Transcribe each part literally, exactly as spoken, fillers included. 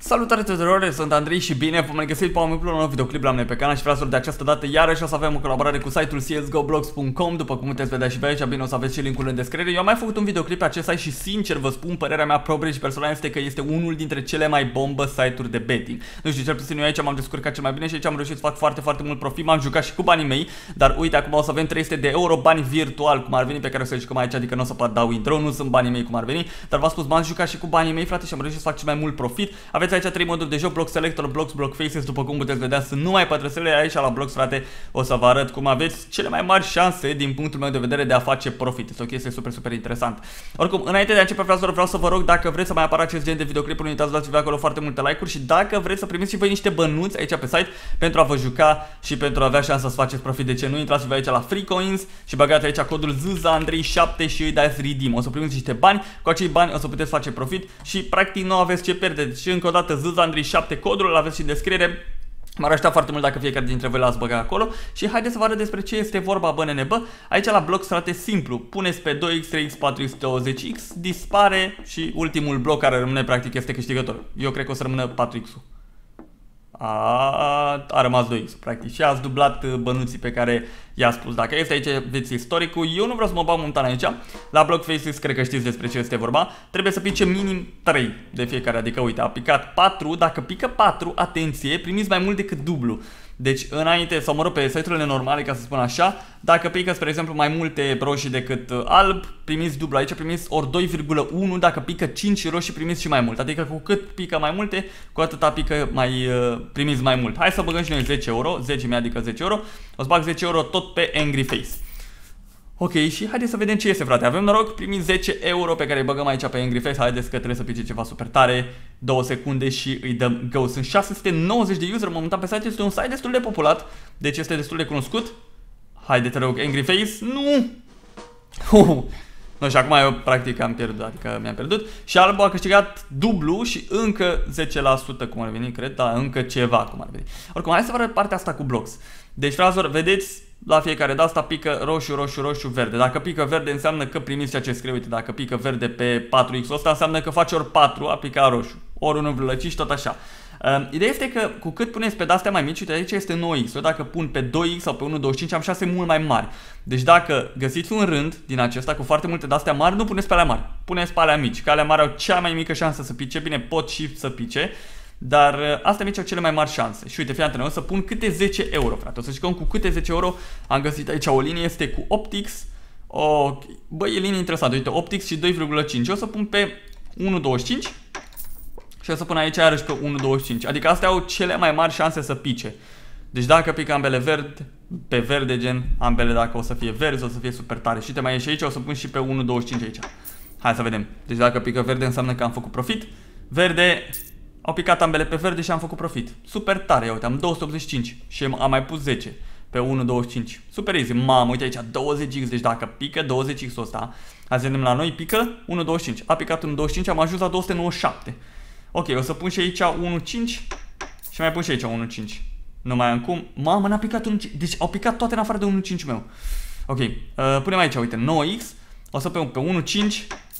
Salutare tuturor, sunt Andrei și bine v-am regăsit pe un nou videoclip la mine pe canal și vreau să de această dată iarăși o să avem o colaborare cu site-ul C S G O Blogs punct com. După cum puteți vedea și pe aici, bine, o să aveți și linkul în descriere. Eu am mai făcut un videoclip pe acest site și sincer vă spun, părerea mea proprie și personală este că este unul dintre cele mai bombă site-uri de betting. Nu știu, cel puțin eu aici m-am descurcat cel mai bine și aici am reușit să fac foarte, foarte mult profit. M-am jucat și cu banii mei, dar uite, acum o să avem trei sute de euro, bani virtual, cum ar veni, pe care o să jucăm aici, adică nu o să pot dau intro, nu sunt banii mei cum ar veni, dar v-am spus, m-am jucat și cu banii mei, frate, și am reușit să fac cel mai mult profit. Aveți aici trei moduri de joc: Block Selector, Blocks, Block Faces, după cum puteți vedea, sunt numai pătrățele. Aici la Blocks, frate, o să vă arăt cum aveți cele mai mari șanse din punctul meu de vedere de a face profit. Este o chestie super, super interesant. Oricum, înainte de a începe, vreau să, vreau să vă rog, dacă vreți să mai apară acest gen de videoclipuri, nu uitați, dați-vă acolo foarte multe like-uri și dacă vreți să primiți și voi niște bănuți aici pe site pentru a vă juca și pentru a avea șansa să faceți profit. De ce nu? Intrați-vă aici la Free Coins și băgați aici codul Z Z A Andrei șapte și îi dați redeem. O să primiți niște bani, cu acei bani o să puteți face profit și practic nu aveți ce pierde. Deci încă o dată Z Z A Andrei șapte, codul îl aveți și în descriere. M-ar ajuta foarte mult dacă fiecare dintre voi l-ați băgat acolo. Și haideți să vă arăt despre ce este vorba, bă nene, bă. Aici la bloc, frate, simplu. Puneți pe doi x, trei x, patru x, douăzeci x, dispare și ultimul bloc care rămâne practic este câștigător. Eu cred că o să rămână patru x-ul. A, a rămas doi x, practic, și ați dublat bănuții pe care i-a spus. Dacă este aici, veți istoricul. Eu nu vreau să mă bag momentan aici. La Block Faces, cred că știți despre ce este vorba. Trebuie să pice minim trei de fiecare. Adică, uite, a picat patru. Dacă pică patru, atenție, primiți mai mult decât dublu. Deci, înainte, sau mă rog, pe site-urile normale, ca să spun așa, dacă pică, spre exemplu, mai multe roșii decât alb, primiți dublu. Aici primiți ori doi virgulă unu, dacă pică cinci roșii, primiți și mai mult. Adică cu cât pică mai multe, cu atâta pică mai, uh, primiți mai mult. Hai să băgăm și noi zece euro, zece mii, adică zece euro. O să bag zece euro tot pe Angry Face. Ok, și haideți să vedem ce este, frate. Avem noroc, primiți zece euro pe care îi băgăm aici pe Angry Face. Haideți că trebuie să pice ceva super tare. două secunde și îi dăm go. Sunt șase sute nouăzeci de user momentan pe site. Este un site destul de populat, deci este destul de cunoscut. Haide, te rog, Angry Face. Nu! Uh. Nu, și acum eu practic am pierdut, adică mi-am pierdut. Și albul a câștigat dublu și încă zece la sută cum ar veni, cred, da, încă ceva cum ar veni. Oricum, hai să vă arăt partea asta cu blocks. Deci, fraților, vedeți, la fiecare de asta pică roșu, roșu, roșu, verde. Dacă pică verde înseamnă că primiți ceea ce scrie. Uite, dacă pică verde pe patru x, ăsta înseamnă că faci ori patru, a picat roșu, ori unu virgulă cinci, tot așa. Uh, ideea este că cu cât puneți pe de-astea mai mici, uite, aici este nouă x. Eu dacă pun pe doi x sau pe unu virgulă douăzeci și cinci am șanse mult mai mari. Deci dacă găsiți un rând din acesta cu foarte multe de-astea mari, nu puneți pe alea mari, puneți pe alea mici, că alea mari au cea mai mică șansă să pice. Bine, pot și să pice, dar uh, astea mici au cele mai mari șanse. Și uite, fii atent, o să pun câte zece euro, frate. O să jucăm cu câte zece euro. Am găsit aici o linie, este cu opt x. Ok, băi, e linie interesantă, uite, opt x și doi virgulă cinci. O să pun pe unu virgulă douăzeci și cinci. Și o să pun aici iarăși pe unu virgulă douăzeci și cinci. Adică astea au cele mai mari șanse să pice. Deci dacă pică ambele verde, pe verde gen, ambele dacă o să fie verzi, o să fie super tare. Și te mai ieși aici, o să pun și pe unu virgulă douăzeci și cinci aici. Hai să vedem. Deci dacă pică verde înseamnă că am făcut profit. Verde, au picat ambele pe verde și am făcut profit. Super tare, ia uite, am două sute optzeci și cinci și am mai pus zece pe unu virgulă douăzeci și cinci. Super easy. Mamă, uite aici, douăzeci x, deci dacă pică douăzeci x-ul ăsta, azi vedem la noi, pică unu virgulă douăzeci și cinci. A picat unu virgulă douăzeci și cinci, am ajuns la două sute nouăzeci și șapte. Ok, o să pun și aici unu virgulă cinci și mai pun și aici unu virgulă cinci. Nu mai am cum. Mamă, n-a picat unu virgulă cinci. Deci au picat toate în afară de unu virgulă cinci meu. Ok, uh, punem aici, uite, nouă x. O să pun pe unu virgulă cinci,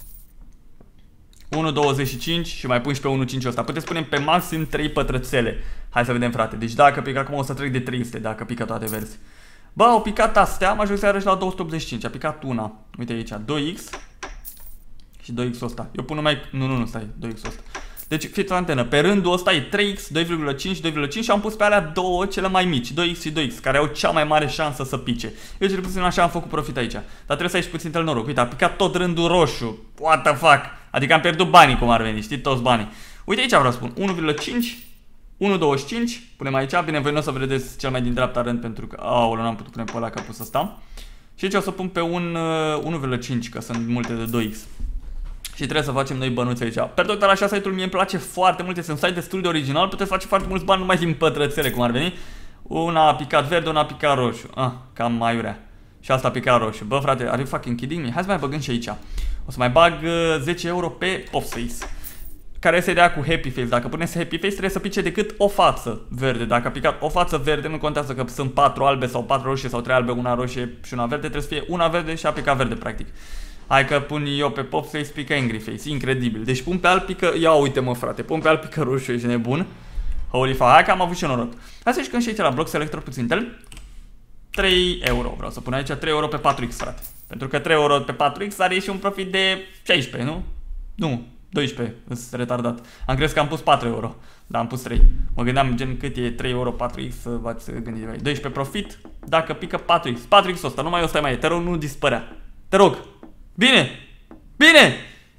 unu virgulă douăzeci și cinci și mai pun și pe unu virgulă cinci ăsta. Puteți pune pe maxim trei pătrățele. Hai să vedem, frate. Deci dacă pică acum o să trec de trei sute, dacă pică toate verzi. Bă, au picat astea, am ajuns iarăși la două sute optzeci și cinci. A picat una. Uite aici, doi x și doi x ăsta. Eu pun numai... Nu, nu, nu, stai, doi x ăsta. Deci, fiți o antenă, pe rândul ăsta e trei x, doi virgulă cinci, doi virgulă cinci și am pus pe alea două cele mai mici, doi x și doi x, care au cea mai mare șansă să pice. Eu cel puțin așa am făcut profit aici. Dar trebuie să ai și puțin tel noroc. Uite, a picat tot rândul roșu. What the fuck? Adică am pierdut banii cum ar veni, știi, toți banii. Uite aici vreau să spun, unu virgulă cinci, unu virgulă douăzeci și cinci, punem aici, bine, voi nu o să vedeți cel mai din dreapta rând pentru că, aoleu, n-am putut pune pe ăla că a pus ăsta. Și aici o să pun pe un unu virgulă cinci, că sunt multe de doi x. Și trebuie să facem noi bănuți aici. Per total, așa, site-ul mie îmi place foarte mult. Este un site destul de original. Puteți face foarte mulți bani numai din pătrățele, cum ar veni. Una a picat verde, una a picat roșu. Ah, cam mai urea. Și asta a picat roșu. Bă, frate, are you fucking kidding me? Hai să mai băgăm și aici. O să mai bag uh, zece euro pe Popface. Care este ideea cu Happy Face? Dacă puneți Happy Face, trebuie să pice decât o față verde. Dacă a picat o față verde, nu contează că sunt patru albe sau patru roșii sau trei albe, una roșie și una verde. Trebuie să fie una verde și a picat verde, practic. Hai că pun eu pe Popface, pică Angry Face, incredibil. Deci pun pe alt pică, ia uite mă frate, pun pe alt pică roșu, ești nebun. Holy fuck, hai că am avut și noroc. Hai să jucăm și aici la Block Selector puțin tel. trei euro, vreau să pun aici trei euro pe patru x, frate. Pentru că trei euro pe patru x are și un profit de șaisprezece, nu? Nu, doisprezece, îs retardat. Am crezut că am pus patru euro, dar am pus trei. Mă gândeam gen cât e trei euro patru x, să v-ați gândit mai. doisprezece profit, dacă pică patru x. patru x ăsta, nu mai ăsta mai e, te rog, nu dispărea. Te rog. Bine! Bine!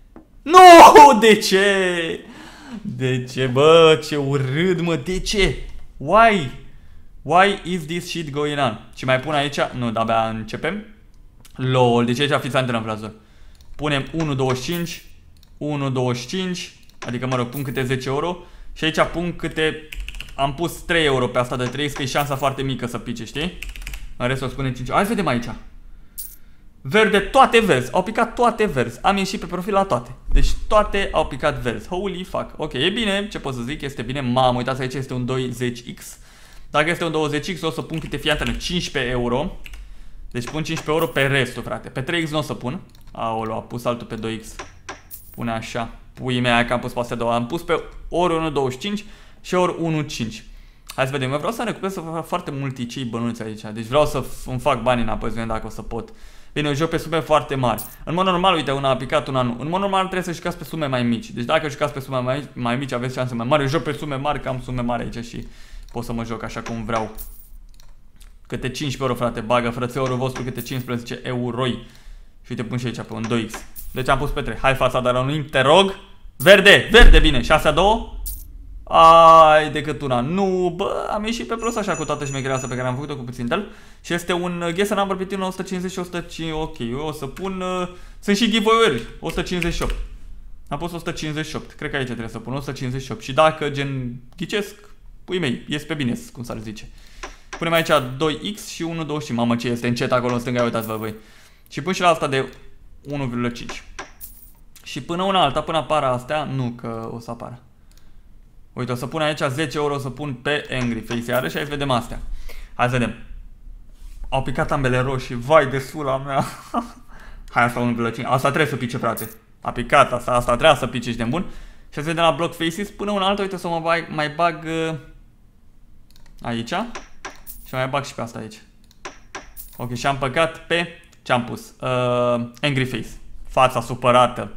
Nu! De ce? De ce, bă? Ce urât, mă, de ce? Why? Why is this shit going on? Și mai pun aici, nu, de-abia începem. Lol, deci aici fiți antrenament. Punem unu virgulă douăzeci și cinci, unu virgulă douăzeci și cinci, adică mă rog, pun câte zece euro. Și aici pun câte, am pus trei euro pe asta de trei, că e șansa foarte mică să pice, știi? În rest o spunem cinci. Hai să vedem aici. Verde, toate verzi, au picat toate verzi. Am ieșit pe profil la toate. Deci toate au picat verzi. Holy fuck. Ok, e bine, ce pot să zic, este bine. Mamă, uitați, aici este un douăzeci x. Dacă este un douăzeci x, o să pun câte fiatele, cincisprezece euro. Deci pun cincisprezece euro pe restul, frate. Pe trei x nu o să pun. Aolo, a pus altul pe doi x. Pune așa. Pui mea, că am pus pe astea două. Am pus pe ori unu virgulă douăzeci și cinci și ori unu virgulă cinci. Hai să vedem. Eu vreau să recuperez să fac foarte multi cei bănuți aici. Deci vreau să îmi fac bani înapoi, să vedem dacă o să pot. Bine, eu joc pe sume foarte mari. În mod normal, uite, una a picat, una nu. În mod normal trebuie să jucați pe sume mai mici. Deci dacă jucați pe sume mai, mai mici, aveți șanse mai mari. Eu joc pe sume mari, că am sume mari aici și pot să mă joc așa cum vreau. Câte cincisprezece euro, frate, bagă frățeorul vostru câte cincisprezece euroi. Și uite, pun și aici pe un doi x. Deci am pus pe trei. Hai fața de la un te rog. Verde, verde, bine. șase a doi. Ai, decât una. Nu, bă, am ieșit pe plus așa cu toată șmecherea asta pe care am făcut-o cu puțin tel. Și este un guess and number between o sută cincizeci și o sută cinci. Ok, eu o să pun... Uh, sunt și giveaway-uri. o sută cincizeci și opt. Am pus o sută cincizeci și opt. Cred că aici trebuie să pun o sută cincizeci și opt. Și dacă gen ghicesc, pui mei, ies pe bine, cum s-ar zice. Punem aici doi x și unu virgulă douăzeci și cinci. Mamă, ce este încet acolo în stânga, uitați-vă voi. Și pun și la asta de unu virgulă cinci. Și până una alta, până apară astea, nu că o să apară. Uite, o să pun aici zece euro, o să pun pe Angry Face iară și hai să vedem astea. Hai să vedem. Au picat ambele roșii, vai de sula mea. Hai, asta unu virgulă cinci, asta trebuie să pice, frate. A picat asta, asta trebuie să pice, ești de bun. Și hai să vedem la Block Faces, până una alta, uite, să mă bag, mai bag uh, aici. Și mai bag și pe asta aici. Ok, și am păcat pe, ce am pus? Uh, Angry Face. Fața supărată.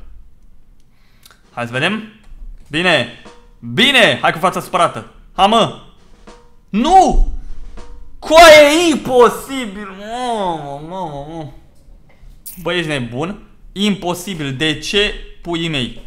Hai să vedem. Bine. Bine! Hai cu fața spărată. Ha, mă! Nu! Coaie, e imposibil! Mamă, mamă, mamă. Băi, ești nebun? Imposibil. De ce, puii mei?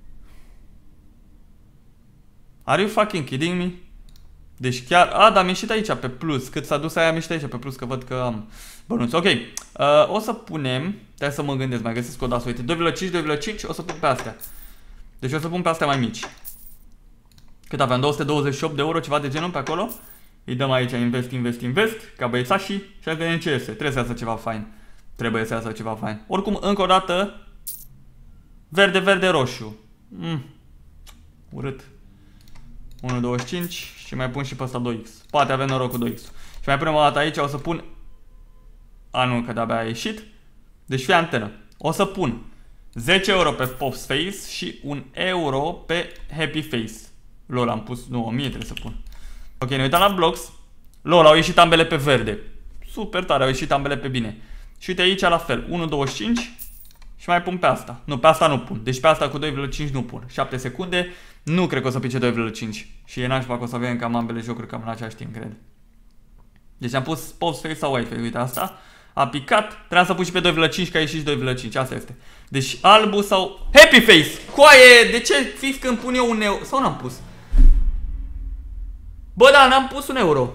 Are you fucking kidding me? Deci chiar... A, dar am ieșit aici pe plus. Cât s-a dus aia, am ieșit aici pe plus, că văd că am bănuți. Ok. Uh, o să punem... Trebuie să mă gândesc, mai găsesc o dasă. Uite, doi virgulă cinci, doi virgulă cinci, o să pun pe astea. Deci o să pun pe astea mai mici. Cât aveam? două sute douăzeci și opt de euro, ceva de genul pe acolo. Îi dăm aici invest, invest, invest, ca băiețașii. Și hai vedem ce este. Trebuie să iasă ceva fain. Trebuie să iasă ceva fain. Oricum, încă o dată, verde, verde, roșu. Mm. Urât. unu virgulă douăzeci și cinci și mai pun și pe ăsta doi x. Poate avem noroc cu doi x. Și mai punem o dată aici, o să pun... A, nu, că de-abia a ieșit. Deci fie antenă. O să pun zece euro pe Pop's Face și un euro pe Happy Face. Lol, am pus, nu, o mie trebuie să pun. Ok, ne uităm la blocks. Lol, au ieșit ambele pe verde. Super tare, au ieșit ambele pe bine. Și uite aici la fel, unu virgulă douăzeci și cinci și mai pun pe asta. Nu, pe asta nu pun. Deci pe asta cu doi virgulă cinci nu pun. șapte secunde, nu cred că o să pice doi virgulă cinci. Și e nașpa că o să avem cam ambele jocuri cam în același timp, cred. Deci am pus Pop's Face sau Wi-Fi, uite asta. A picat, trebuia să pun și pe doi virgulă cinci, că a ieșit doi virgulă cinci, asta este. Deci albu sau Happy Face. Coaie, de ce fix când pun eu un euro? Sau n-am pus? Bă, da, n-am pus un euro.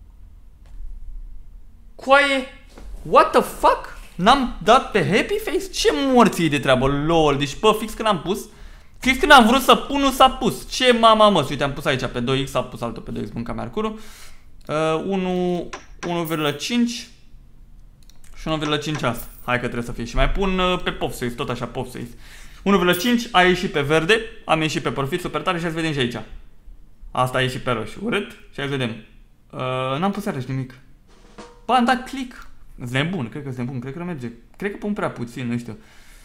Coaie, what the fuck? N-am dat pe Happy Face? Ce morții de treabă, lol. Deci, bă, fix când am pus, fix când am vrut să pun, nu s-a pus. Ce mama, mă, uite, am pus aici pe doi x, a pus altul pe doi x, mânca Mercurul. uh, unu virgulă cinci și unu virgulă cinci asta. Hai că trebuie să fie. Și mai pun uh, pe Pop's Face, tot așa, Pop's Face. unu virgulă cinci a ieșit pe verde, am ieșit pe profit super tare și hai să vedem și aici. Asta a ieșit pe roșu, urât. Și hai să vedem. Uh, N-am pus iarăși nimic. Bă, am dat click. Îți nebun, cred că îți nebun, cred că nu merge. Cred că pun prea puțin, nu știu.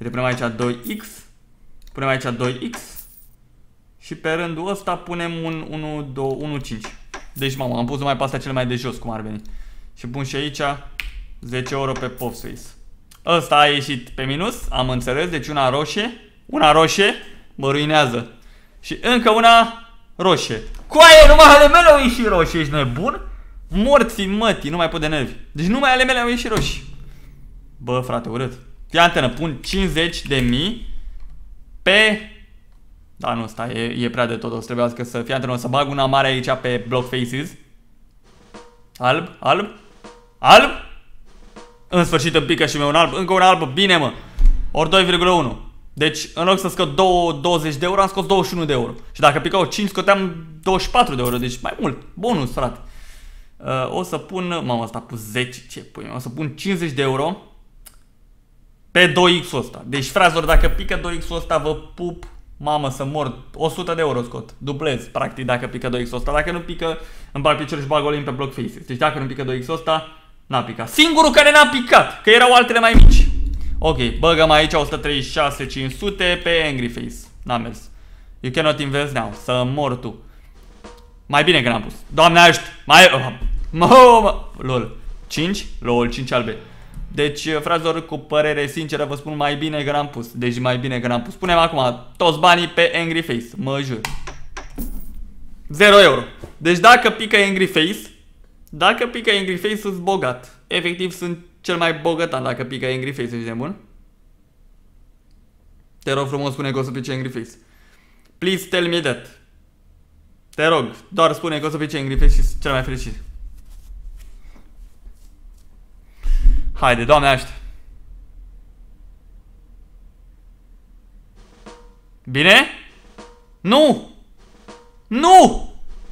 Uite, punem aici doi x. Punem aici doi x. Și pe rândul ăsta punem un unu, doi, unu, cinci. Deci, mamă, am pus numai pe astea cele mai de jos, cum ar veni. Și pun și aici zece euro pe Popspace. Ăsta a ieșit pe minus, am înțeles, deci una roșie. Una roșie, mă ruinează. Și încă una roșie. Coaie, numai ale mele au ieșit roșii, ești nebun? Morții mătii, nu mai pot de nervi. Deci numai ale mele au ieșit roșii. Bă, frate, urât. Fii antenă, pun cincizeci de mii pe... Da, nu, stai, e, e prea de tot, o să trebuiască să fii antenă, o să bag una mare aici pe Block Faces. Alb, alb, alb. În sfârșit îmi pică și mie un alb, încă un alb, bine mă. Ori doi virgulă unu. Deci în loc să scot douăzeci de euro, am scos douăzeci și unu de euro. Și dacă picau cinci, scoteam douăzeci și patru de euro, deci mai mult, bonus, frate. uh, O să pun, mamă, asta cu zece, ce pui, o să pun cincizeci de euro pe doi x-ul ăsta. Deci, frazor, dacă pică doi x-ul ăsta, vă pup. Mamă, să mor, o sută de euro scot. Dublez, practic, dacă pică doi x-ul ăsta. Dacă nu pică, îmi bag piciorul și bag olin pe Block Faces. Deci dacă nu pică doi x-ul ăsta, n-a picat. Singurul care n-a picat, că erau altele mai mici. Ok, băgăm aici o sută treizeci și șase cinci sute pe Angry Face. N-a mers. You cannot invest now. Să mor tu. Mai bine că n-am pus. Doamne ajută. Mai... Oh, mă, mă, lol. cinci? Lol, cinci albe. Deci, frazor, cu părere sinceră vă spun mai bine că n-am pus. Deci mai bine că n-am pus. Punem acum toți banii pe Angry Face. Mă jur. zero euro. Deci dacă pică Angry Face, dacă pică Angry Face, sunt bogat. Efectiv, sunt cel mai bogătan dacă pică Angry Face, ești de bun? Te rog frumos, spune că o să pice Angry Face. Please tell me that. Te rog, doar spune că o să pice Angry Face și sunt cel mai fericit. Haide, Doamne ajută. Bine? Nu! Nu!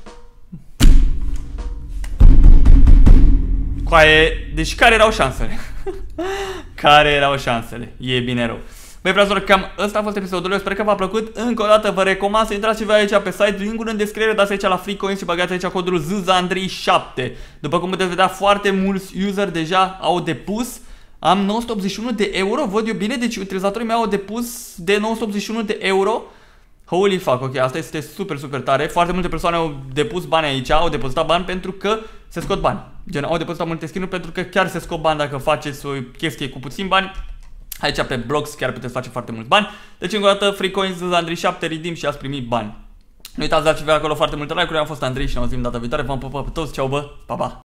Coaie, deci care erau șansele? Care erau șansele? E bine rău. Băi, fraților, cam ăsta a fost episodul. Eu sper că v-a plăcut. Încă o dată vă recomand să intrați și voi aici pe site. Linkul în descriere, dați aici la Free Coins și băgați aici codul Z Z Andrei șapte. După cum puteți vedea, foarte mulți user deja au depus. Am nouă sute optzeci și unu de euro, văd eu bine, deci utilizatorii mei au depus de nouă sute optzeci și unu de euro. Holy fuck, ok, asta este super, super tare. Foarte multe persoane au depus bani aici, au depozitat bani pentru că se scot bani. Gen, au depozitat multe skin-uri pentru că chiar se scot bani dacă faceți o chestie cu puțin bani. Aici pe Blocks chiar puteți face foarte mulți bani. Deci încă o dată, Free Coins, Andrei șapte, redeem și ați primit bani. Nu uitați, dați acolo foarte multe like-uri. Am fost Andrei și ne auzim data viitoare. V-am pupat pe toți, ceau bă, pa, pa!